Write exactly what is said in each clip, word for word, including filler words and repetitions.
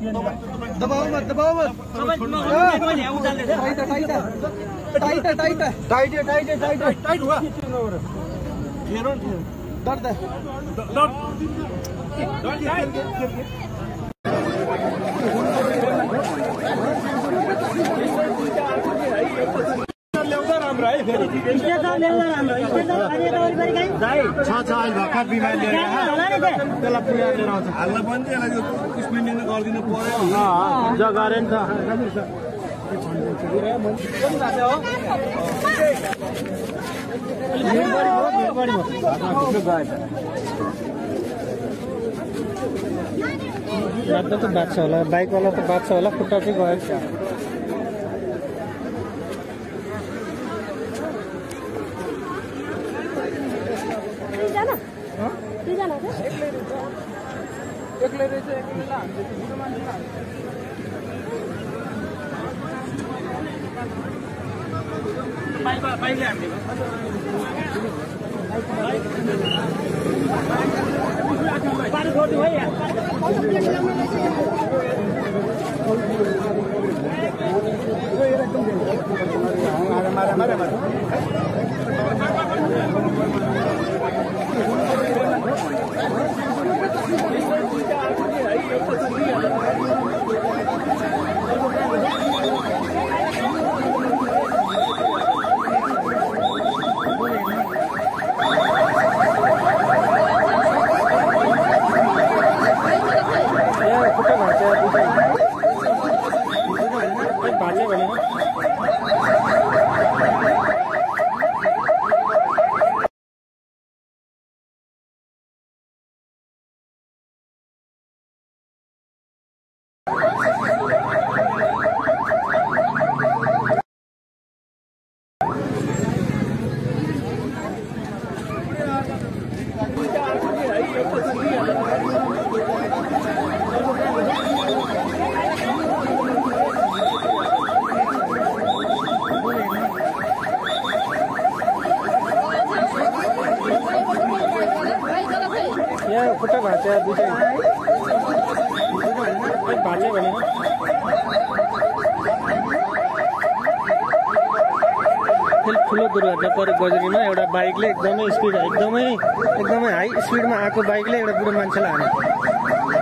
दबाओ मत दबाओ मत टाइट है टाइट है टाइट है टाइट है टाइट है टाइट हुआ दर्द है भर्खर बिमारी लिएर त्यसलाई पुरा लिएर आउँछ हाल्न पनि त्यसलाई बिस मिनट गरिदिनु पर्यो जग्गा नि त लाग्दा त बाँच्छ होला बाइकवाला त बाँच्छ होला खुट्टा चाहिँ गएको छ एक्लै रहेछ एक्लै मारे मारे मारे खुट्टा भाँच्यो दुइटै भाँच्यो भने ठुलो दुर्घटना पऱ्यो बजरीमा एउटा बाइकले एकदमै स्पिड एकदमै एकदमै हाई स्पिडमा आएको बाइकले एउटा बुढो मान्छेलाई हान्यो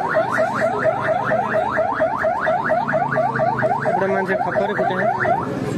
एउटा मान्छे खप्परै खुट्यो